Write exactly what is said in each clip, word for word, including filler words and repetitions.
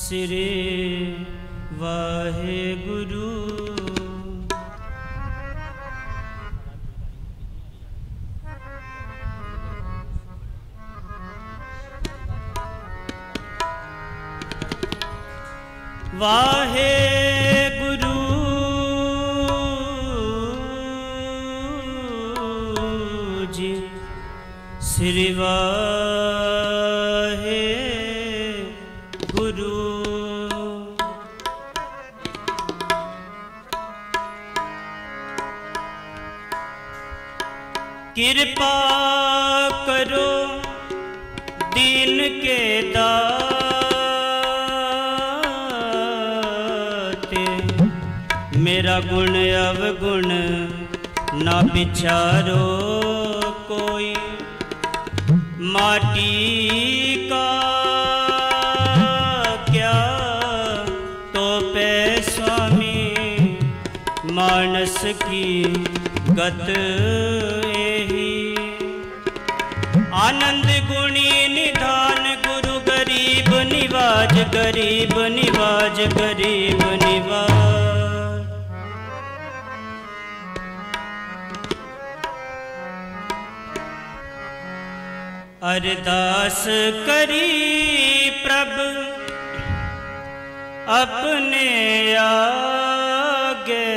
श्री वाहेगुरु। वाहेगुरु जी श्री वाहेगुरु। कृपा करो दीन के दाते, मेरा गुण अवगुण ना विचारो कोई। माटी का क्या तो पे स्वामी, मानस की गत एही। आनंद गुणी निधान गुरु, गरीब निवाज गरीब निवाज गरीब निवाज। अरदास करी प्रभु अपने आगे,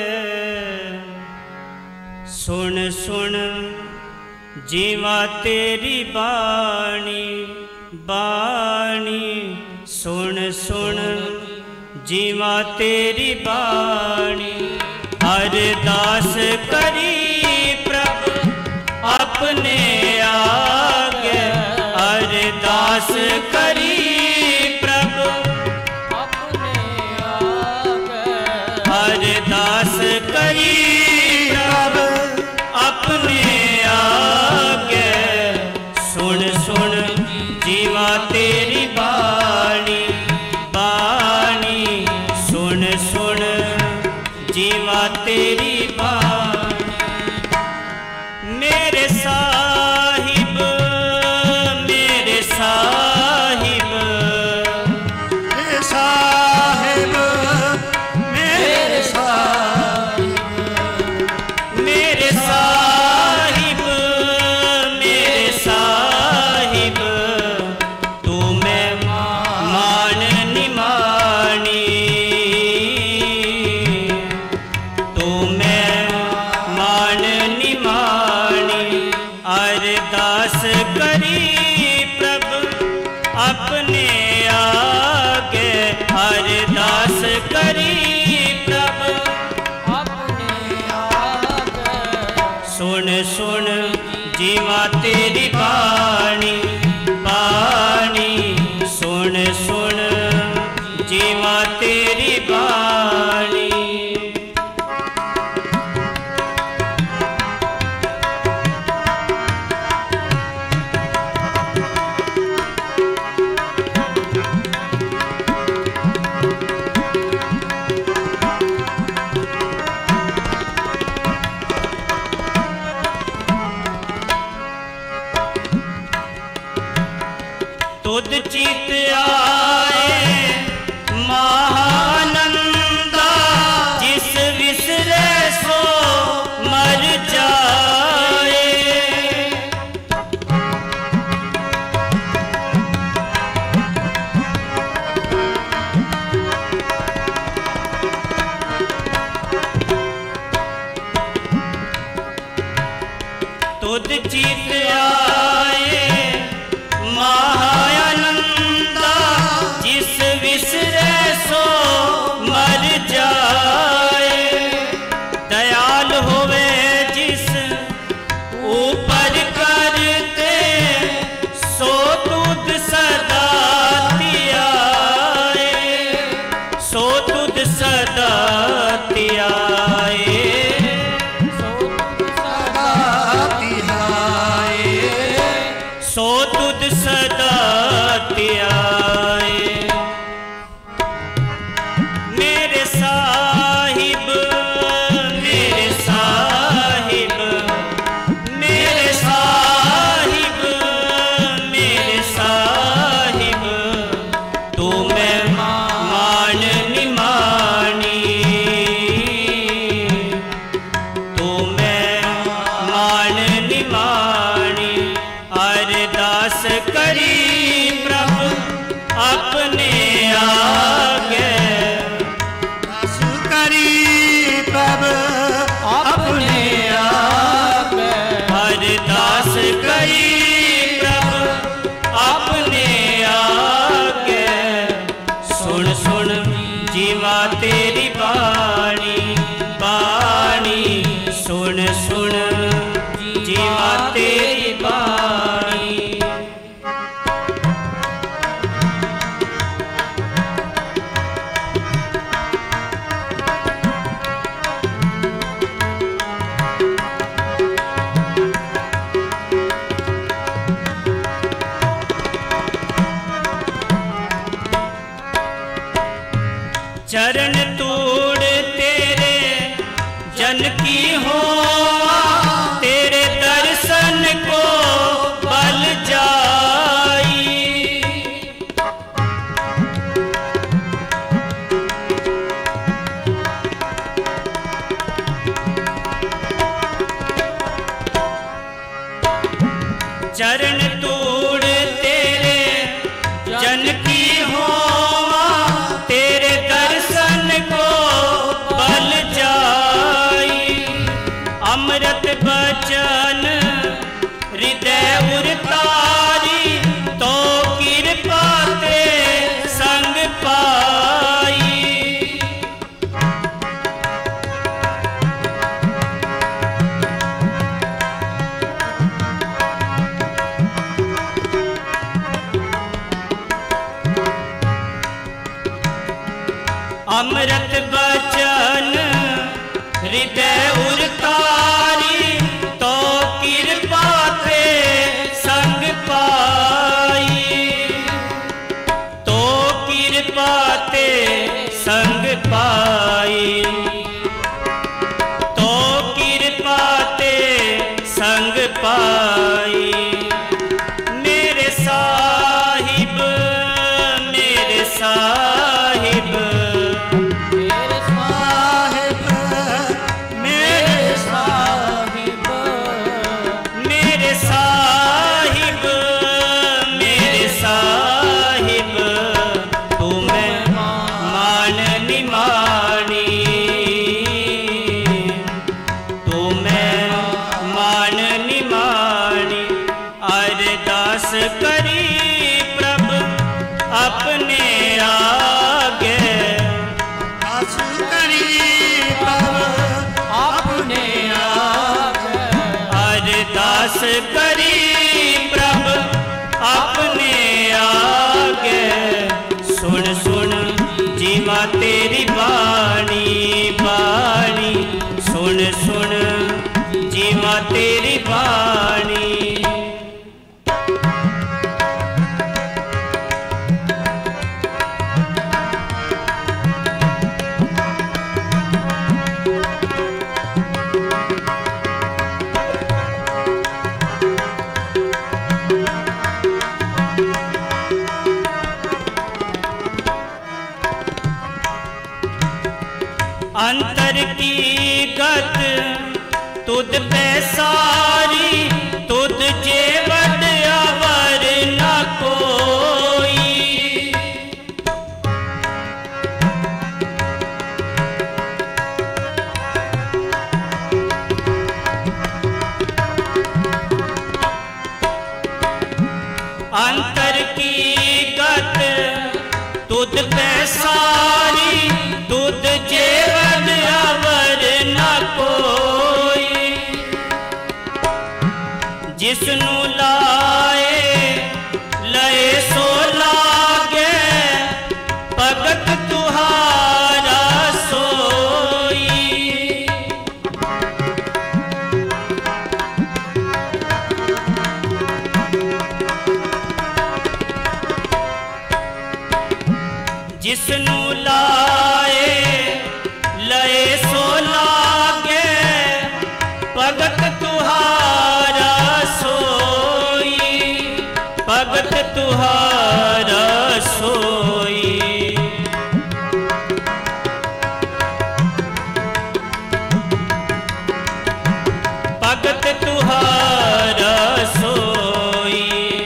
सुन सुन जीवा तेरी बाणी बाणी। सुन सुन जीवा तेरी बाणी। अरदास करी प्रभु अपने आगे, अरदास करी प्रभु अपने आगे। अरदास करी प्रभु अपने आगे, सुन सुन जीवा तेरी बाणी बाणी। सुन सुन जीवा तेरी बाणी। मेरे साहिब मेरे साहिब मेरे साहिब मेरे साहिब मेरे साहिब मेरे साहिब। तू मैं मान निमानी, तू मैं मान निमानी। अरदास करी प्रभु अपने आगे, अरदास करी प्रभु अपने आगे। सुन सुन जीवा तेरी बाणी बाणी। सुन सुन जीवा तेरी बाणी। तुद चित आए महानंदा, जिस विसरे सो मर जाए। तुद चित आए महानंदा, जिस विसरे सो मर जाए। दयाल होवे जिस ऊपर करते, सो तुद सदा त्याए। सो तुद सदा त्याए। सो तुद सदा त्याए। मेरे साहिब मेरे साहिब मेरे साहिब मेरे साहिब। तू मैं अरदास करी प्रभु अपने आगे, दास करी प्रभु अपने आगे, अरदास करी प्रभु अपने आगे। सुन सुन जीवा तेरी बाणी, बाणी सुन सुन जीवा तेरी बाणी। चरण तूड़ तेरे जन की हो, तेरे दर्शन को बल जाई। चरण तूड़ तेरे जन की हो, तेरे दर्शन को बल जाई। अमृत बचन हृदय उरतारी, तो कृपा ते संग पाई। अमृत बचन हृदय उरतारी, तो कृपा ते संग पाई। तो कृपा ते संग पाई, तो कृपा ते संग पाई। मेरे साहिब मेरे साहिब, मेरे साहिब मेरे साहिब, मेरे साहिब मेरे साहिब, तुम्हें मान निमानी, तुम्हें मान निमानी। अरदास करी प्रभु अपने आगे, दास करी प्रभु अपने आगे, अरदास करी प्रभु अपने आगे। सुन सुन जीवा तेरी बाणी, बाणी सुन सुन जीवा तेरी बाणी। अंतर की गत तुद पे सारी, तुद जेवत अवर न कोई। अंतर की गत तुद पे सारी, तुद जेवत अवर न कोई। जिसनु लाए लए सो लागे, भगत तुहारा सोई। जिसनु लाए लए सो लागे, भगत तुहारा सोई, भगत तुहारा सोई। भगत तुहारा सोई।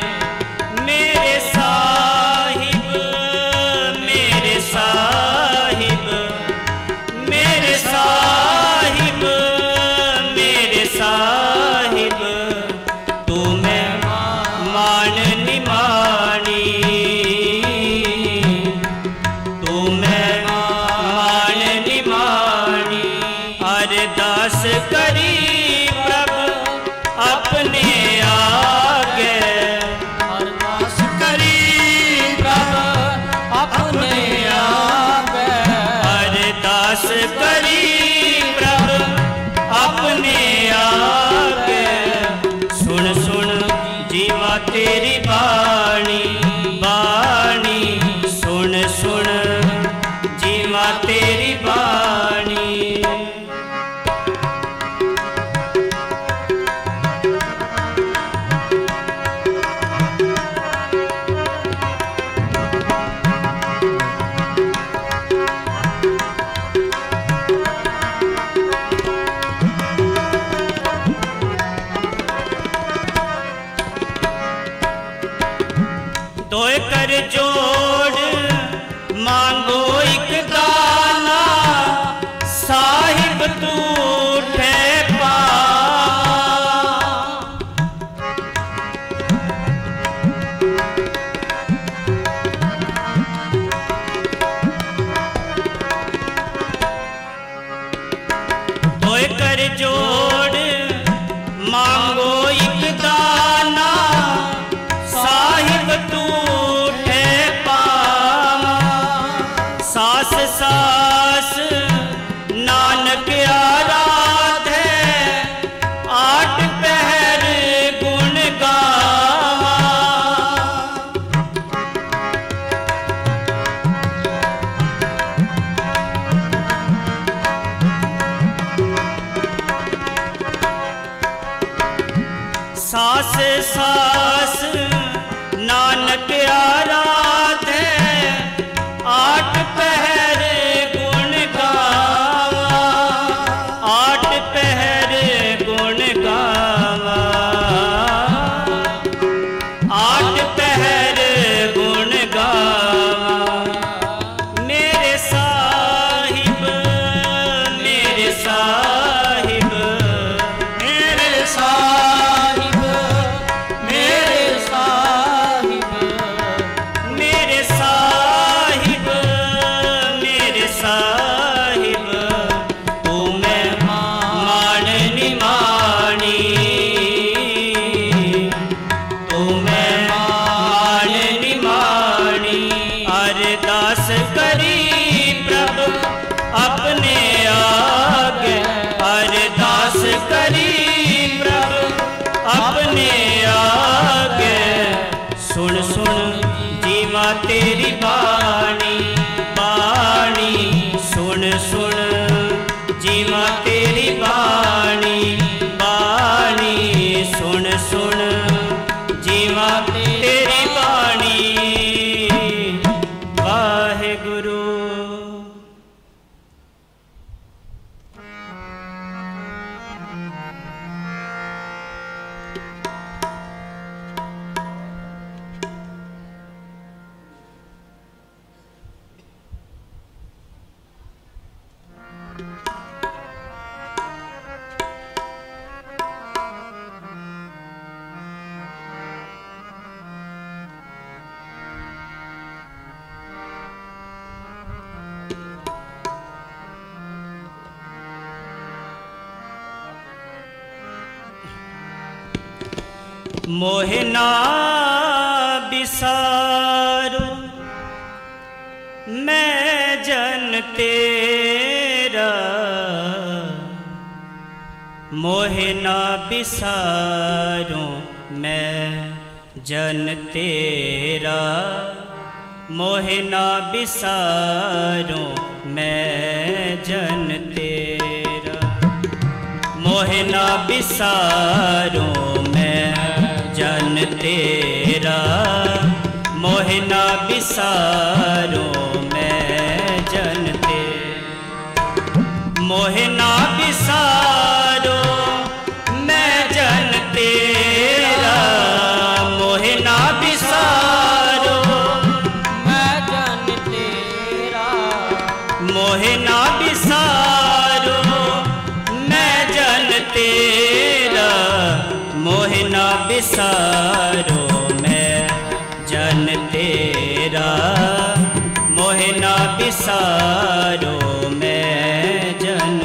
निमाणी, तू मैं मान निमाणी। अरदास करी प्रभु अपने आगे, अरदास करी प्रभु अपने आगे, अरदास करी प्रभु अपने आगे। सुन सुन जीवा तेरी बाणी, बाणी सुन सुन जीवा तेरी बाणी। दोए कर जोड़ मांगो एक दाना, साहिब तू ठे पा। दोए कर जोड़ मांगो एक दाना, साहिब तू ठे पावा। सास सास नानक आराधे, आठ पहर गुण गावा। सास सास नानक आराधे, आठ पहर गुण गावा। आठ पहर गुण गावा, आठ पहर गुण गावा। मेरे साहिब मेरे साहिब मेरे साहिब मेरे साहिब मेरे साहिब मेरे साहिब, तू मैं मान निमाणी, तू मैं मान निमाणी। अरदास करी प्रभु अपने आगे, अरदास करी प्रभु अपने आगे। सुन सुन जीवा तेरी बाणी, बाणी सुन सुन जीवा तेरी बाणी, बाणी सुन सुन जीवा तेरी बाणी। वाहेगुरु। मोहना बिसारो मैं जन तेरा, मोहना बिसारो मैं जन तेरा। मोहना बिसारो मैं जन तेरा, मोहना बिसारो मैं जन तेरा। मोहना बिसारो मैं जन तेरा, मोहना बिसारो मैं जन तेरा। मोहना बिसारो मैं जन तेरा, मोहना बिसारो मैं जन तेरा। मोहना बिसारो मैं बिसारो मैं जन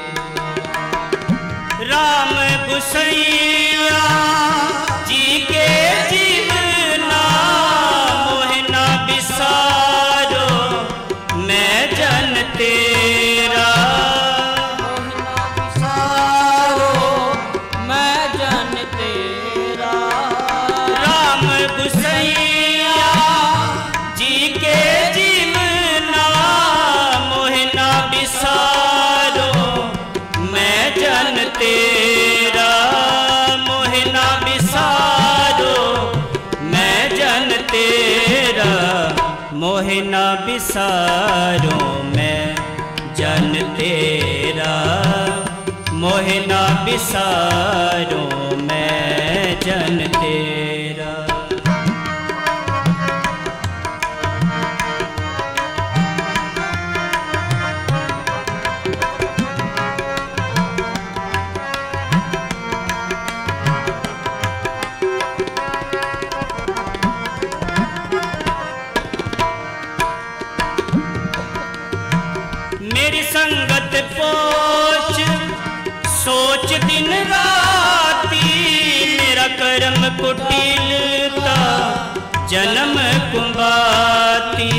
राम गुसैया जी के जीवना मोहे ना बिसारो मैं जन तेरा मोहे ना बिसारो मैं जन तेरा मोहे ना बिसारो मैं जन तेरा। मेरी संगत पोच सोच दिन राती मेरा कर्म कुटिलता जन्म कुंबाती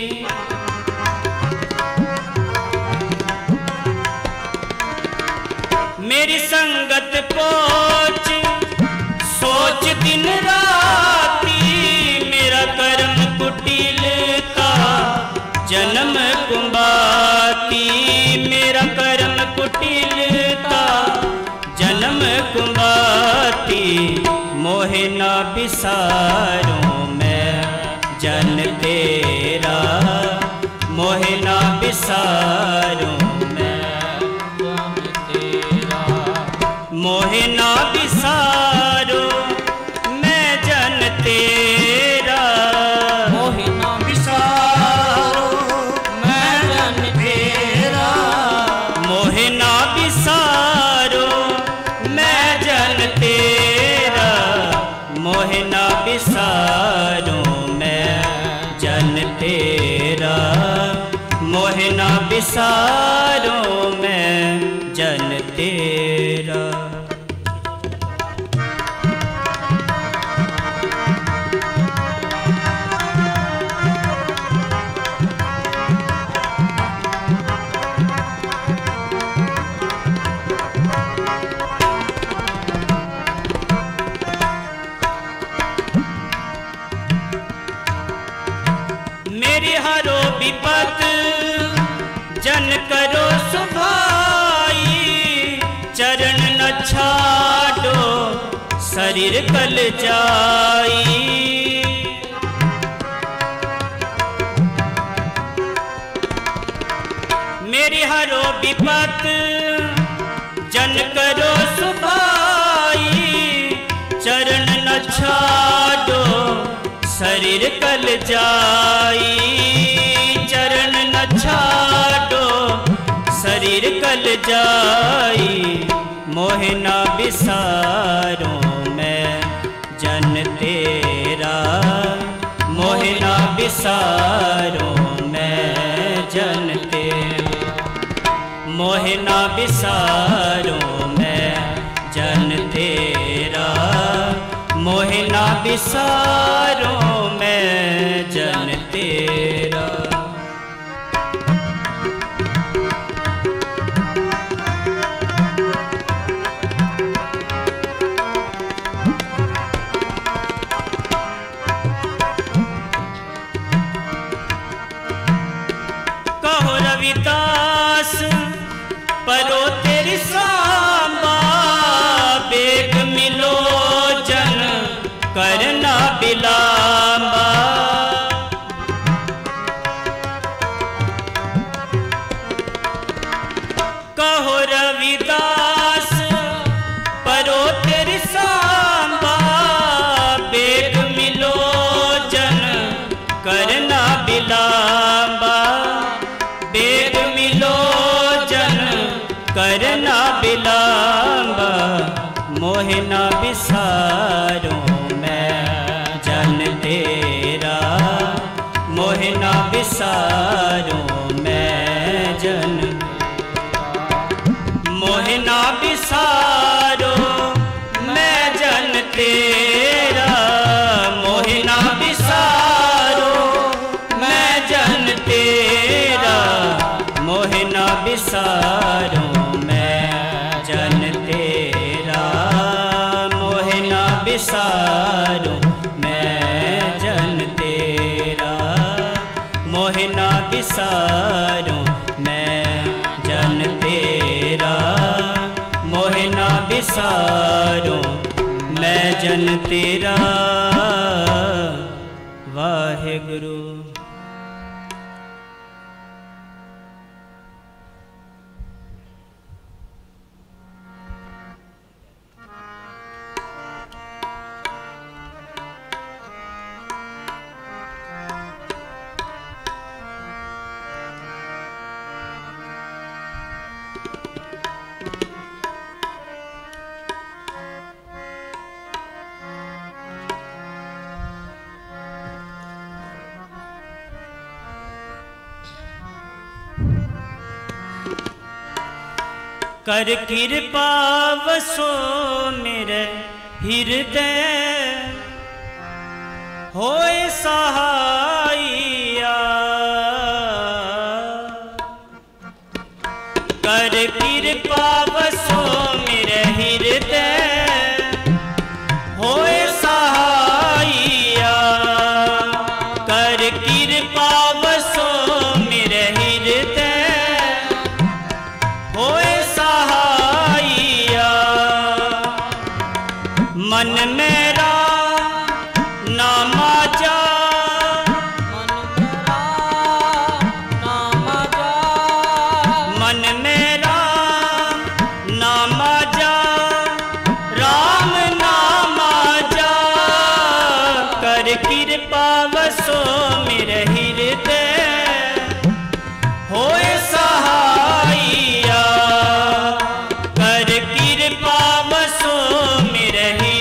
मेरी संगत पोच सोच दिन राती मेरा कर्म कुटिलता जन्म कुंबाती मेरा कर्म कुटिलता जन्म कुंबाती मोहे ना बिसारो मैं जन तेरा मोहे ना बिसारो मैं जन तेरा मोहे ना बिसारो मैं जन तेरा मोहे ना मोहे ना बिसारो मैं जन तेरा मोहे ना बिसारो मैं जन तेरा मोहे ना बिसारो मैं जन तेरा। मेरी हरो विपत जन करो सुभाई चरण न छाड़ो शरीर कल जाई मेरी हरो विपत जन करो सुभाई चरण न छाड़ो शरीर कल जाई चरण न छाड़ो शरीर कल जाई मोहे ना बिसारो मैं जन तेरा मोहे ना बिसारो मैं जन तेरा मोहे ना बिसारो मैं जन तेरा मोहे ना बिसारो मैं जन तेरा। कहो रविदास परो तेरी सांबा बेग मिलो जन करना बिला बिसारो मैं जन तेरा, मोहे ना बिसारो मैं जन तेरा, मोहे ना बिसारो मैं जन तेरा, मोहे ना बिसारो मैं जन तेरा, मोहे ना बिसारो मैं जन तेरा। वाहेगुरु। कर कृपा वसो मेरे हृदय, होए सहाइया। कर कृपा वसो मेरे हृदय, होए सहाइया। कर कृपा वसो मेरे हृदय, होए मन मेरा नामा जा, मन मेरा नामा जा, मन मेरा नामा जा, राम नामा जा। कर कृपा वसो मेरे हृदय, होए सहाइया। कर कृपा वसो मेरे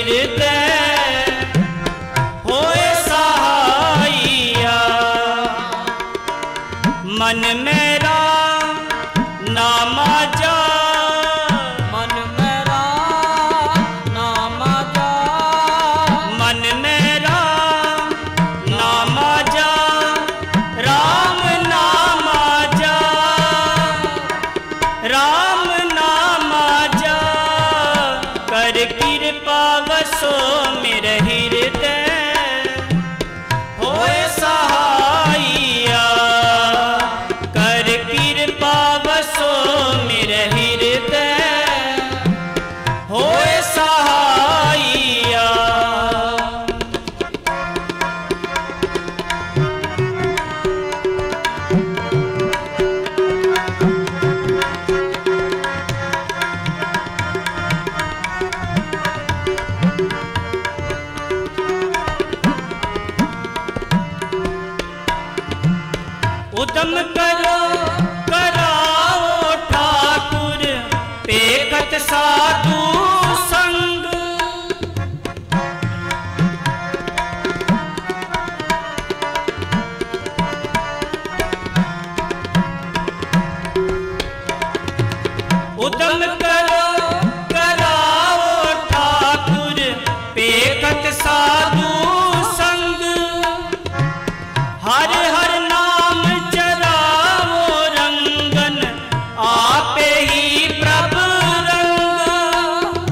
मन मेरा नामा जा, मन मेरा नामा जा, मन मेरा नामा जा, राम नामा जा, राम नामा जा। कर कृपा वसो मेरे हृदय, होए सहाइया। कर कृपा वसो मेरे हृदय, होए सहाइया। उदम करो कराओ ठाकुर, पेकत साधु संग। उदम करो कराओ ठाकुर, पेकत साधु संग। हर हर नाम चरावो रंगन, आपे ही प्रभु रंग।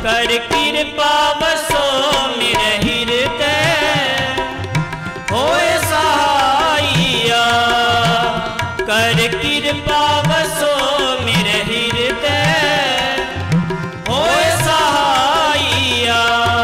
कर कृपा बसो मेरे हृदय होए सहाइया कर कृपा बसो मेरे हृदय होए सहाइया।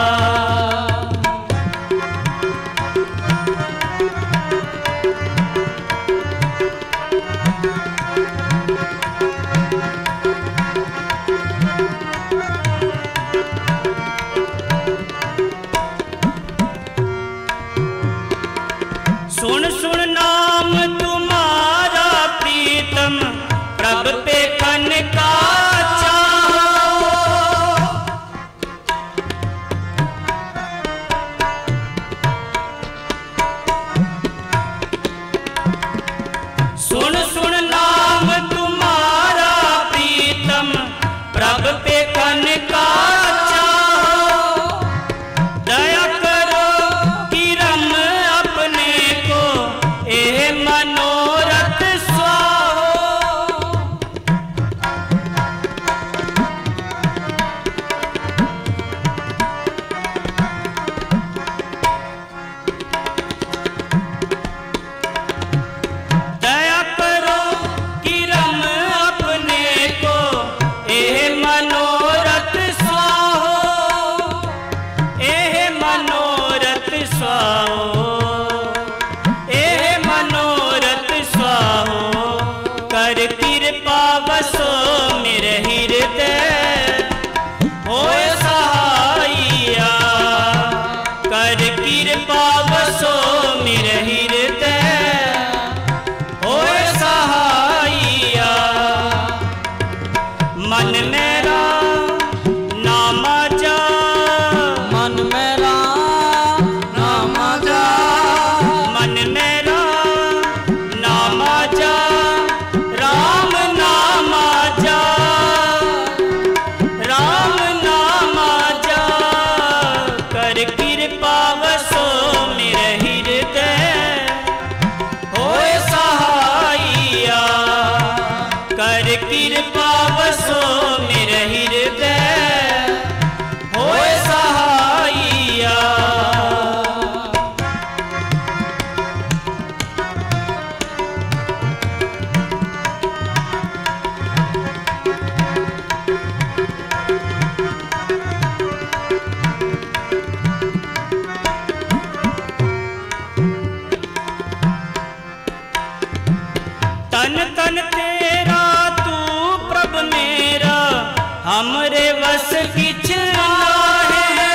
सुन सुन नाम तुम्हारा प्रीतम प्रभ पे कन का चाहो। सुन सुन नाम तुम्हारा प्रीतम प्रभ पे कन का चाहो। दया करो किरम अपने को एह मनोरथ स्वाहो। दया करो किरम अपने को एह मनोरथ स्वाहो। एह मनोरथ स्वाहो एह मनोरथ स्वाहो कर कृपा बसो मेरे हृदय होए सहाइया कर कृपा बसो मेरे हृदय होए सहाइया। मन मेरा नाम जा मन मेरा नाम जा मन मेरा नाम जा राम नाम जा राम नाम जा कर कृपा बसो मेरे हृदय होए सहाइया कर कृपा बसो मेरे हृदय होए सहाइया। तन तन तेरा तू प्रभ मेरा हमरे वस किछ नाहे।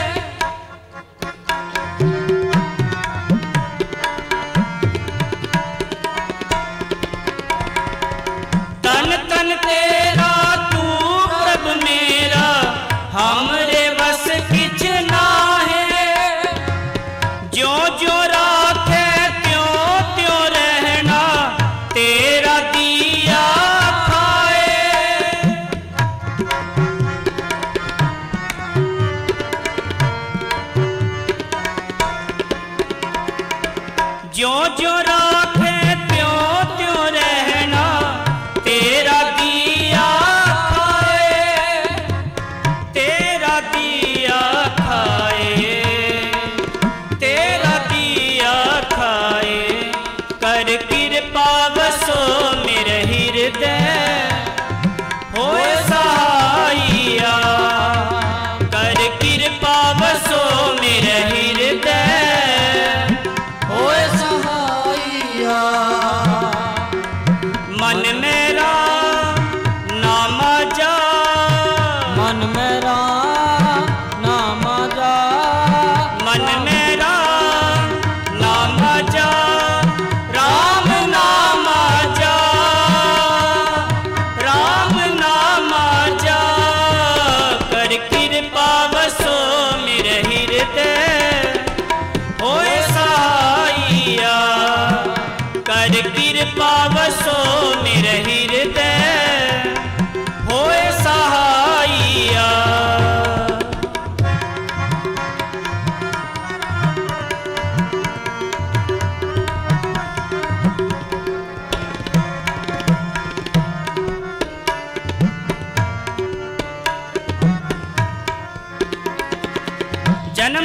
तन तन तेरा तू प्रभ मेरा हमरे वस किछ नाहे। ज्यों ज्यों राखे त्यों त्यों रहना तेरा दिया खाए। ज्यों ज्यों राखे त्यों त्यों रहना तेरा दिया खाए। तेरा दिया खाए तेरा दिया खाए कर कृपा बसो मेरे हृदय होए सहाइया कर कृपा बसो मेरे हृदय होए सहाइया। मन मेरा नाम जा मन मेरा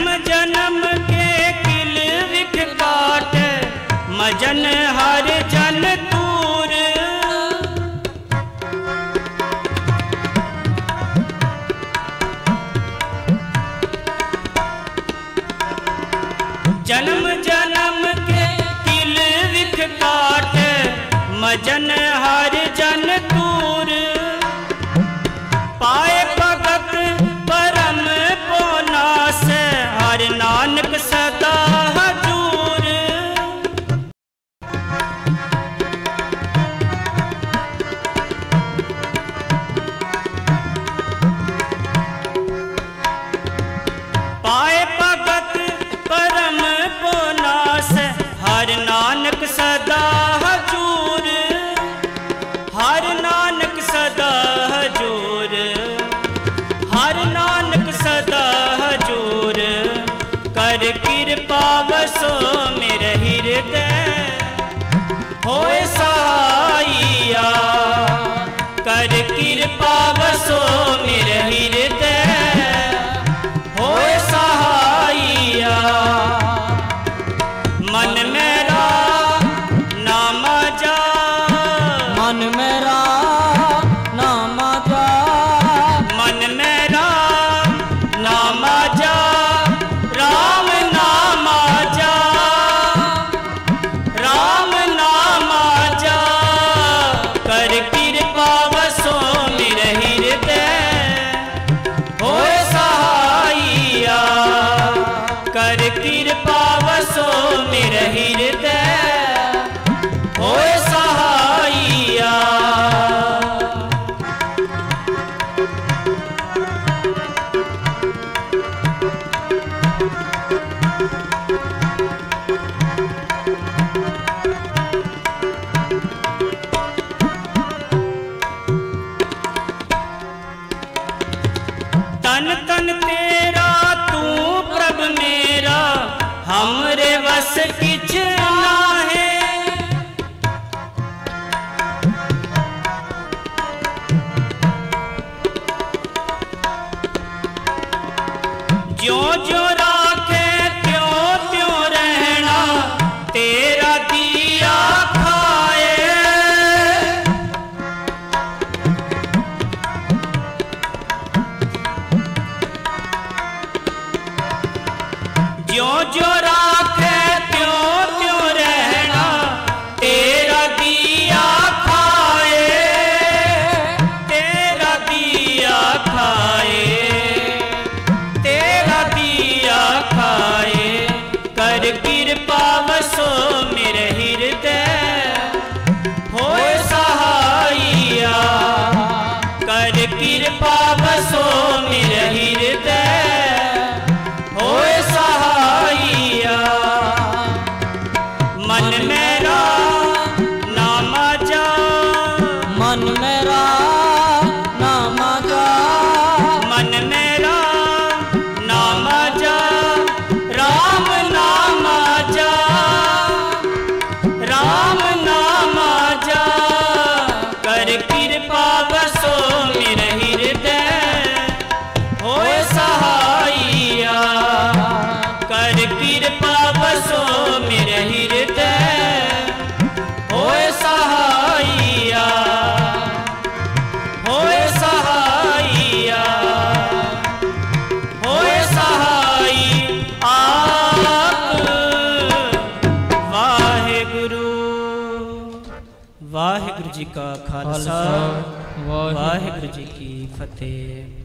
जन्म जन्म के किल विख काट मजन हर जन तूर। जन्म जन्म के किल विख काट मजन हर जन तूर। पाए भगत परम पोनास हर नानक सदा हजूर। पाए भगत परम पोनास हर नानक सदा हजूर। हर नानक सदा हजूर, हर नानक सदा हजूर। कर कृपा बसो मेरे हृदय होए सहाइया। कर कृपा बसो मेरे हृदय होए सहाइया। मन मेरा नाम जा, मन मेरा नाम जा, मन मेरा नाम जा, राम नाम जा, राम नाम जा। कर कृपा बसो मेरे हृदय होए सहाइया। कर कृपा बसो मेरे हृदय होए सहाइया। तन तन तेरा तू प्रभ मेरा हमरे वस किछ ना है। ज्यों ज्यों राखे त्यों त्यों रहना तेरा दिया खाए। ज्यों ज्यों राखे त्यों त्यों रहना तेरा दिया खाए। तेरा दिया खाए, तेरा दिया खाए। कर कृपा बसो मेरे हृदय होए सहाइया। कर कृपा बसो मेरे हृदय होए सहाइया। मन मेरा नाम जा, मन मेरा नाम जा, मन मेरा नाम जा, राम नाम जा, राम नाम जा। कर कृपा बसो मेरे हृदय होए सहाइया। कर कृपा बसो मेरे हृदय होए सहाइया। होए सहाइया, होए सहाई आप। वाहेगुरु वाहेगुरु जी का खालसा, वाहेगुरु जी की फतेह।